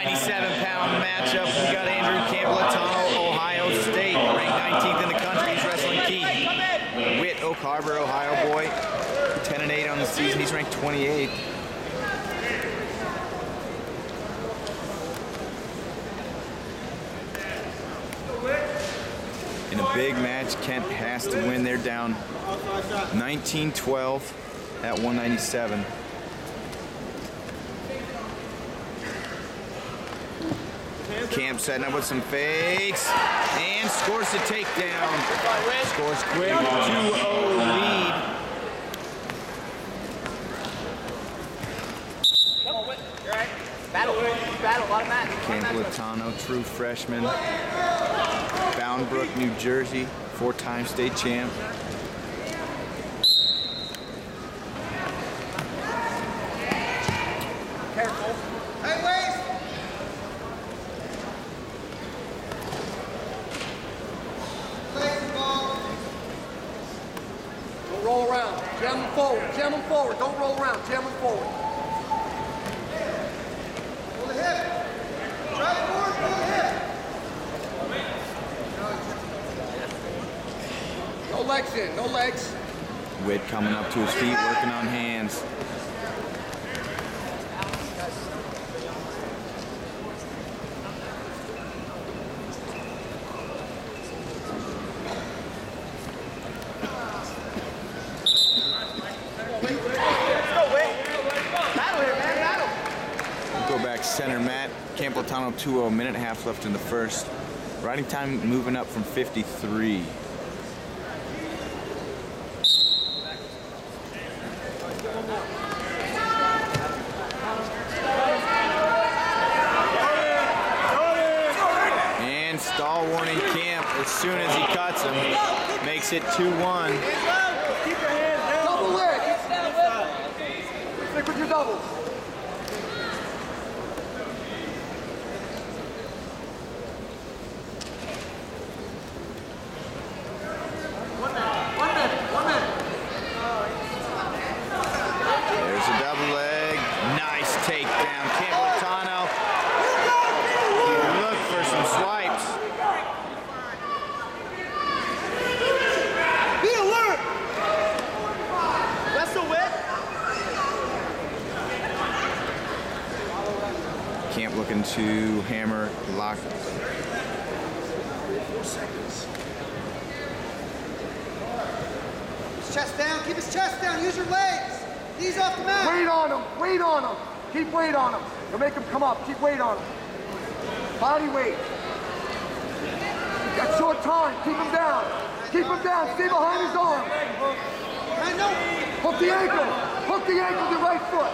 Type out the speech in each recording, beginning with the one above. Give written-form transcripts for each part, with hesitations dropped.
97-pound matchup. We got Andrew Campbell-Latano, Ohio State, ranked 19th in the country. He's wrestling Keith Witt, Oak Harbor, Ohio boy, 10-8 on the season. He's ranked 28th. In a big match, Kent has to win. They're down 19-12 at 197. Camp setting up with some fakes and scores the takedown. Scores quick, 2-0 lead. Battle, a lot of match. Campbell-Latano, true freshman. Bound Brook, New Jersey, 4-time state champ. Careful. Hey, Waze! Don't roll around. Jam them forward. Jam them forward. Don't roll around. Jam them forward. Pull the hip. Try it forward. Pull the hip. No legs in. No legs. Witt coming up to his feet, working on hands. Center mat, Campbell-Latano 2-0, minute and a half left in the first. Riding time moving up from 53. And stall warning Camp as soon as he cuts him. Makes it 2-1. Double leg. Stick with your doubles. Camp looking to hammer, lock. His chest down, keep his chest down, use your legs. Knees off the mat. Weight on him, weight on him. Keep weight on him. You'll make him come up, keep weight on him. Body weight. Got short time, keep him down. Keep him down, stay behind his arm. Hook the ankle with your right foot.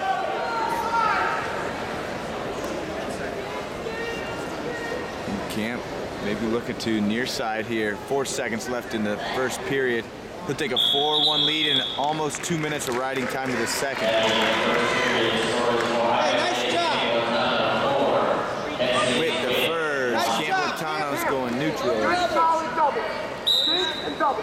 Camp maybe looking to near side here. 4 seconds left in the first period. He'll take a 4-1 lead in almost 2 minutes of riding time to the second. Hey, nice job. Witt defers. Nice Campbell-Latano's going neutral. Good solid double. Big and double.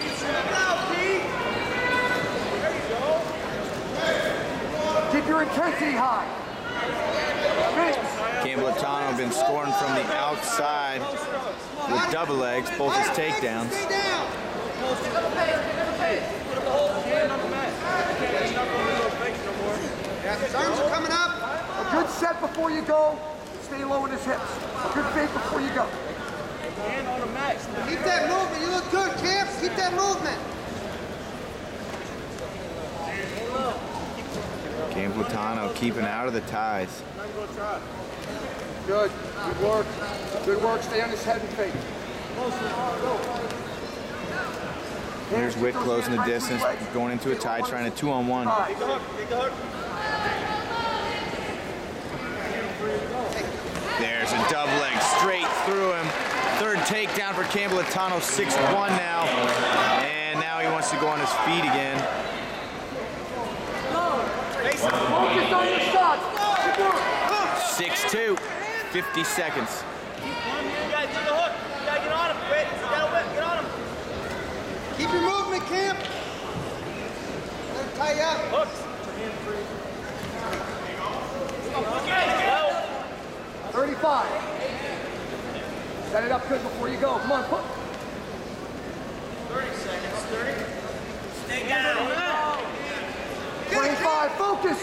Keep your intensity high. Campbell-Latano been scoring from the outside with double legs, both his takedowns. His arms are coming up. A good set before you go. Stay low in his hips. A good fake before you go. Keep that movement. You look good, Camp. Keep that movement. Campbell-Latano keeping out of the ties. Good. Good work. Good work. Stay on his head and fake. Here's Witt closing the distance, going into a tie, trying a 2-on-1. There's a double leg straight through him. Third takedown for Campbell-Latano, 6-1 now. And now he wants to go on his feet again. Focus on your shots. 6-2, 50 seconds. Keep your movement, Camp. Let him tie you up. 35. Set it up good before you go. Come on, put. 30 seconds. 30. Stay down. 25, focus.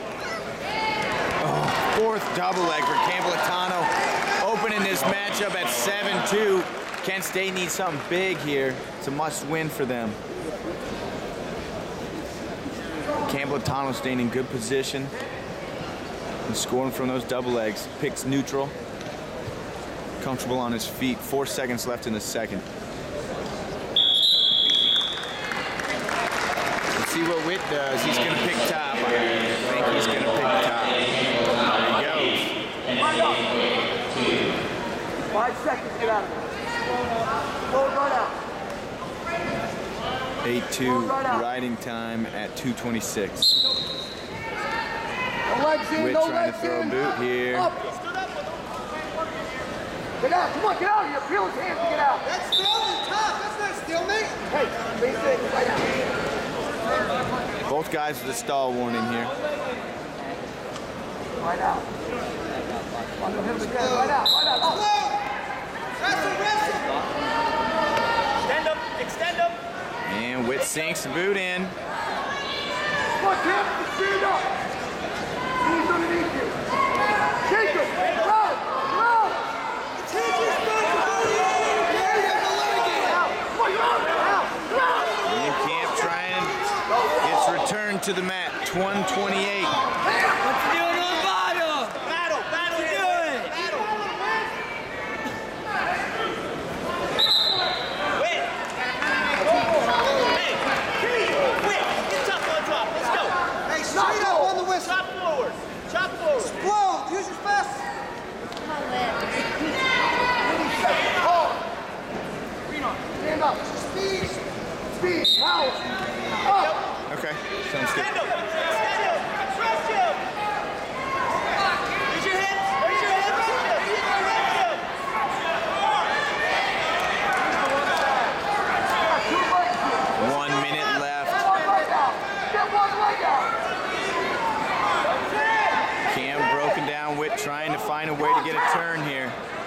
Fourth double leg for Campbell-Latano, opening this matchup at 7-2. Kent State needs something big here. It's a must-win for them. Campbell-Latano staying in good position and scoring from those double legs. Picks neutral, comfortable on his feet. 4 seconds left in the second. Let's see what Witt does. He's going to pick top. I think he's going to pick top. There he goes. Right up. 5 seconds, get out of there. Slow it right out. 8-2 riding time at 2:26. No legs in, Witt no trying to legs throw a in. boot here. Up. Get out, come on, get out of here. Peel his hands to get out. That's throwing tough. That's not stalemate. Hey, face it, right out. Both guys with a stall warning here. Right out. On the hips again, right out, right out. Up. Wrestle, wrestle. Extend them. Extend them. And Witt sinks the boot in. Come on, Tim, speed up. Knees underneath you. Shake him. Round, round. It's his responsibility. Yeah, you have to let it get out. Come on, round, round, round. And Camp trying gets returned to the mat. 128. What's he doing on the bottom? Battle. Battle. What you doing? Wait. Hey. Wait. Get tough on top. Let's go. Hey, straight up on the whistle. Chop forward. Chop forward. Explode. Use your fist. Stand up. Speed. Speed, power. Up. Okay, sounds good. Stand up. Stand up. Trust him. Raise your hands. Raise your hands. Trust him. 1 minute left. One leg out. Get one leg out. Cam broken down. Witt trying to find a way to get a turn here.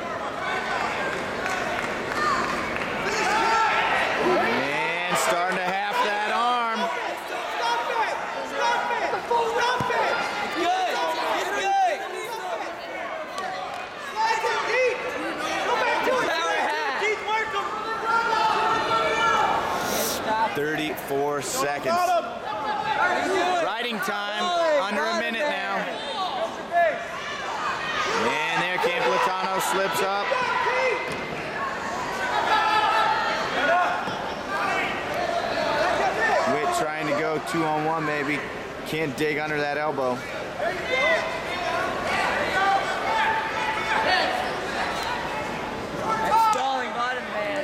And starting to half that arm. Stop it. Stop it. Stop it. It's good. It's good. Slide it deep. Go back to it. Power half. Keith, work him. 34 seconds. Riding time under a minute now. And there Campbell-Latano slips up. Witt trying to go 2-on-1 maybe. Can't dig under that elbow. Stalling bottom man.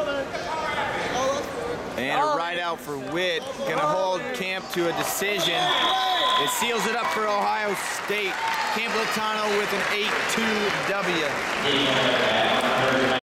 And a right out for Witt. Gonna hold Camp to a decision. It seals it up for Ohio State. Campbell-Latano with an 8-2 W.